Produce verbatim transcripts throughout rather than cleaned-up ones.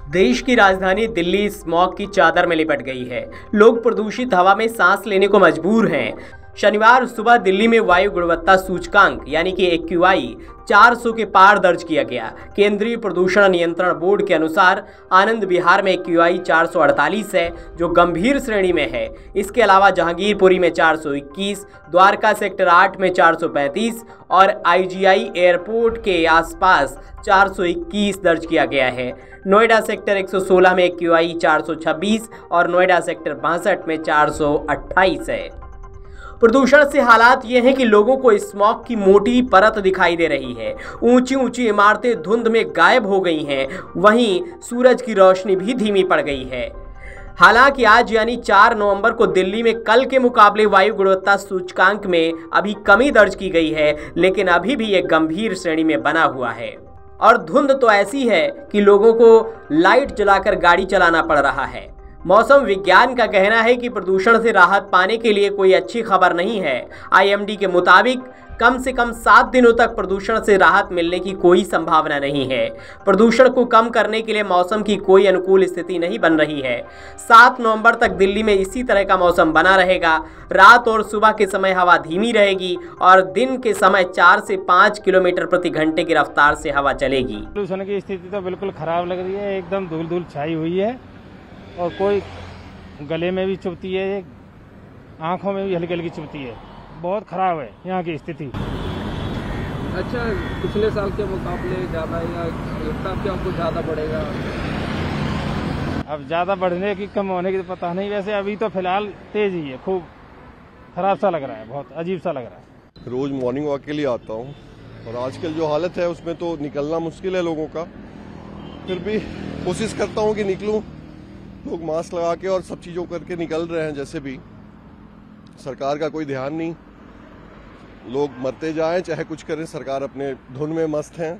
देश की राजधानी दिल्ली स्मॉग की चादर में लिपट गई है। लोग प्रदूषित हवा में सांस लेने को मजबूर हैं। शनिवार सुबह दिल्ली में वायु गुणवत्ता सूचकांक यानी कि ए क्यू आई चार सौ के पार दर्ज किया गया। केंद्रीय प्रदूषण नियंत्रण बोर्ड के अनुसार आनंद विहार में ए क्यू आई चार सौ अड़तालीस है, जो गंभीर श्रेणी में है। इसके अलावा जहांगीरपुरी में चार सौ इक्कीस, द्वारका सेक्टर आठ में चार सौ पैंतीस और आई जी आई एयरपोर्ट के आसपास चार सौ इक्कीस दर्ज किया गया है। नोएडा सेक्टर एक सौ सोलह में ए क्यू आई चार सौ छब्बीस और नोएडा सेक्टर बासठ में चार सौ अट्ठाईस है। प्रदूषण से हालात ये हैं कि लोगों को स्मॉग की मोटी परत दिखाई दे रही है। ऊंची ऊंची इमारतें धुंध में गायब हो गई हैं, वहीं सूरज की रोशनी भी धीमी पड़ गई है। हालांकि आज यानी चार नवंबर को दिल्ली में कल के मुकाबले वायु गुणवत्ता सूचकांक में अभी कमी दर्ज की गई है, लेकिन अभी भी एक गंभीर श्रेणी में बना हुआ है। और धुंध तो ऐसी है कि लोगों को लाइट जलाकर गाड़ी चलाना पड़ रहा है। मौसम विज्ञान का कहना है कि प्रदूषण से राहत पाने के लिए कोई अच्छी खबर नहीं है। आई एम डी के मुताबिक कम से कम सात दिनों तक प्रदूषण से राहत मिलने की कोई संभावना नहीं है। प्रदूषण को कम करने के लिए मौसम की कोई अनुकूल स्थिति नहीं बन रही है। सात नवंबर तक दिल्ली में इसी तरह का मौसम बना रहेगा। रात और सुबह के समय हवा धीमी रहेगी और दिन के समय चार से पाँच किलोमीटर प्रति घंटे की रफ्तार से हवा चलेगी। प्रदूषण की स्थिति तो बिल्कुल खराब लग रही है, एकदम धूल धूल छाई हुई है और कोई गले में भी चुभती है, आंखों में भी हल्की हल्की चुभती है। बहुत खराब है यहाँ की स्थिति। अच्छा, पिछले साल के मुकाबले ज़्यादा या लगता है कि आपको ज़्यादा बढ़ेगा? अब ज़्यादा बढ़ने की कम होने की तो पता नहीं। वैसे अभी तो फिलहाल तेज ही है, खूब खराब सा लग रहा है, बहुत अजीब सा लग रहा है। रोज मॉर्निंग वॉक के लिए आता हूँ और आजकल जो हालत है उसमें तो निकलना मुश्किल है लोगों का। फिर भी कोशिश करता हूँ कि निकलूँ। लोग मास्क लगा के और सब चीज़ों करके निकल रहे हैं, जैसे भी सरकार का कोई ध्यान नहीं। लोग मरते जाएं चाहे कुछ करें, सरकार अपने धुन में मस्त हैं।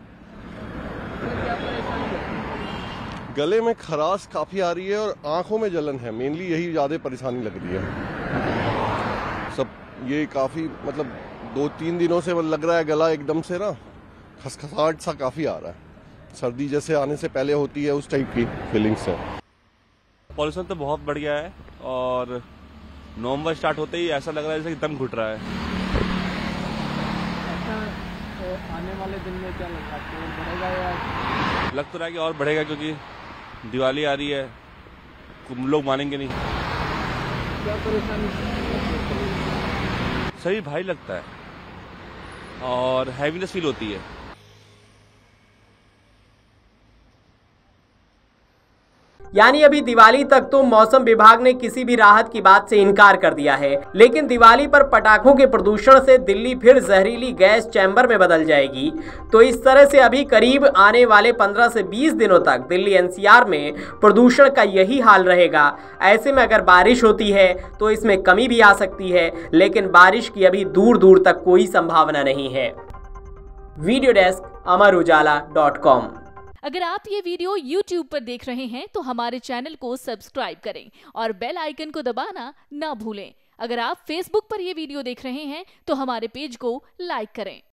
गले में खराश काफ़ी आ रही है और आंखों में जलन है, मेनली यही ज़्यादा परेशानी लग रही है। सब ये काफ़ी मतलब दो तीन दिनों से लग रहा है गला एकदम से ना खसखसाहट सा काफ़ी आ रहा है। सर्दी जैसे आने से पहले होती है उस टाइप की फीलिंग्स है। पॉल्यूशन तो बहुत बढ़ गया है और नवंबर स्टार्ट होते ही ऐसा लग रहा है जैसे दम घुट रहा है। अच्छा, तो आने वाले दिन में क्या लगता है, और बढ़ेगा या? लग तो रहा है कि और बढ़ेगा, क्योंकि दिवाली आ रही है, लोग मानेंगे नहीं। क्या परेशानी? शरीर भारी लगता है और हैवीनेस फील होती है। यानी अभी दिवाली तक तो मौसम विभाग ने किसी भी राहत की बात से इनकार कर दिया है, लेकिन दिवाली पर पटाखों के प्रदूषण से दिल्ली फिर जहरीली गैस चैम्बर में बदल जाएगी। तो इस तरह से अभी करीब आने वाले पंद्रह से बीस दिनों तक दिल्ली एन सी आर में प्रदूषण का यही हाल रहेगा। ऐसे में अगर बारिश होती है तो इसमें कमी भी आ सकती है, लेकिन बारिश की अभी दूर दूर तक कोई संभावना नहीं है। Video desk Amar Ujala dot com. अगर आप ये वीडियो यूट्यूब पर देख रहे हैं तो हमारे चैनल को सब्सक्राइब करें और बेल आइकन को दबाना ना भूलें। अगर आप फेसबुक पर ये वीडियो देख रहे हैं तो हमारे पेज को लाइक करें।